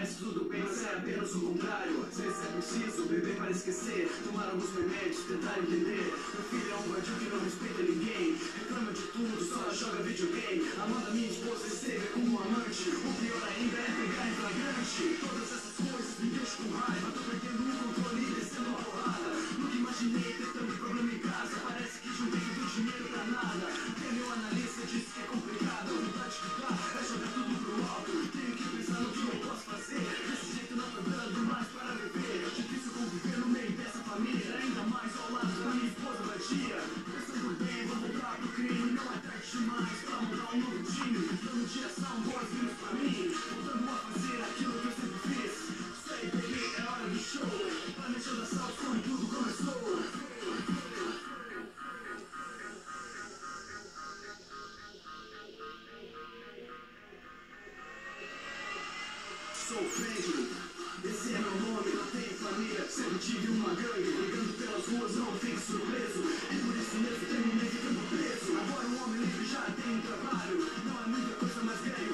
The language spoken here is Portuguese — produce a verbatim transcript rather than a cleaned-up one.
parece tudo bem, mas é apenas o contrário. Às vezes é preciso beber para esquecer, tomar alguns remédios, tentar entender. Meu filho é um vadio que não respeita ninguém, reclama de tudo, só joga videogame. Amanda, minha esposa, esteve como um amante. O pior ainda é pegar em flagrante. Todas essas coisas me deixam com raiva, tô perdendo o controle e descendo a porrada. Nunca imaginei ter tanto problema em casa, parece que juntei todo o dinheiro pra nada. Até meu analista disse que é complicado, a vontade que dá é jogar tudo pro alto. Tenho que pensar no que eu posso fazer, desse jeito não tô dando mais para viver. É difícil conviver no meio dessa família, ainda mais ao lado da minha esposa vadia. Pensando bem, vou voltar pro crime, não é tarde demais pra montar um novo time. Dando direção, boas-vindas pra mim, voltando a fazer aquilo que eu sempre fiz. Isso aí, baby, é hora do show, planejando assalto quando tudo começou. Sou Franklin, esse é meu nome, não tenho família, sempre tive uma gangue. Brigando pelas ruas, não fique surpreso, e por isso mesmo terminei ficando preso. Agora um homem livre já tem um trabalho, não é muita coisa, mas ganho